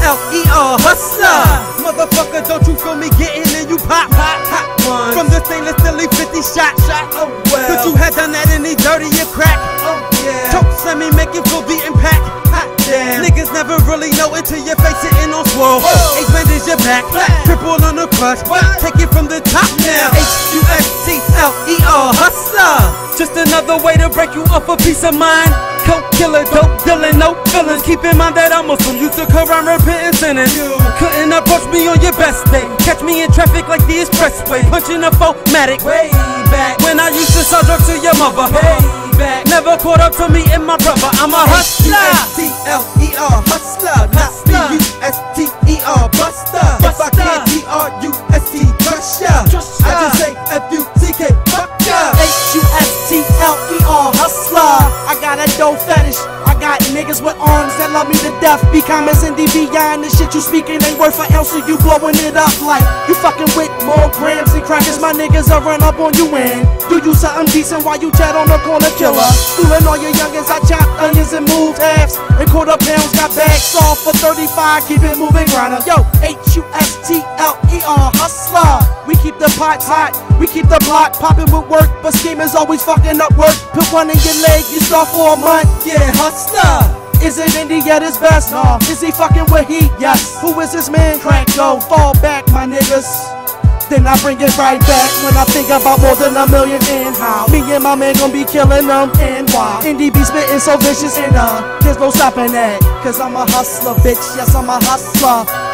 H-U-S-T-L-E-R, hustler. Motherfucker, don't you feel me getting in? You pop, hot ones. From the stainless steel 50 shot. Oh well. Could you have done that any dirtier crack? Oh yeah. Choke semi make you feel the impact. Hot damn. Niggas never really know until your face sitting on swole. Ace bandage your back, triple on the crush. Take it from the top now. H-U-S-T-L-E-R, hustler. Just another way to break you off a piece of mind. Coke killer, dope dealing, no feelings. Keep in mind that I'm Muslim, used to around repenting sinners. Couldn't approach me on your best day. Catch me in traffic like the expressway, punching a 4-matic. Way back when I used to sell drugs to your mother. Way back, never caught up to me and my brother. I'm a hustler. H-U-S-T-L-E-R, hustler, not B-U-S-T-E-R, buster. If I can't T-R-U-S-T, trust ya. I just say F-U-C-K, fuck ya. H-U-S-T-L-E-R, hustler. I got a dope fetish. I got niggas with arms that love me to death. Be comments and beyond the shit you speaking ain't worth an ounce, so you blowing it up like you fucking with more grams and crackers. My niggas will run up on you and do you something decent while you chat on the corner killer. Fooling all your youngins, I chop onions and move halves and quarter pounds. Got bags off for 35, keep it moving grinder. Yo, H-U-S-T-L-E-R, hustler. We keep the pots hot, we keep the block popping with work, but schemers always fucking up work. Put one in your leg, you start for a month. Yeah, hustler. Is it Indy at his best? No. Is he fucking with heat? Yes. Who is this man? Crank, go, fall back, my niggas. Then I bring it right back when I think about more than 1 million and how me and my man gon' be killing them and why. Indy be spitting so vicious and there's no stopping that. Cause I'm a hustler, bitch, yes I'm a hustler.